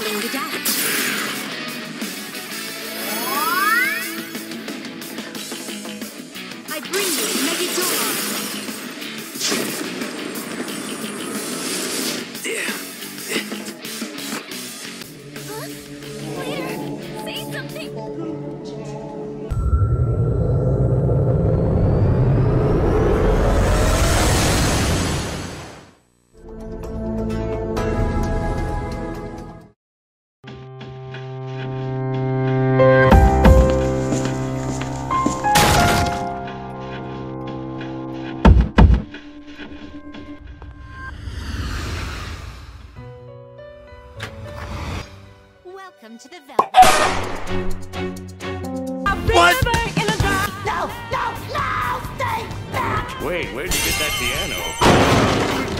Battling it out. I bring you Megidora. Huh? Leader, say something. Welcome to the Velvet. What? No! No! No! Stay back! Wait, where'd you get that piano?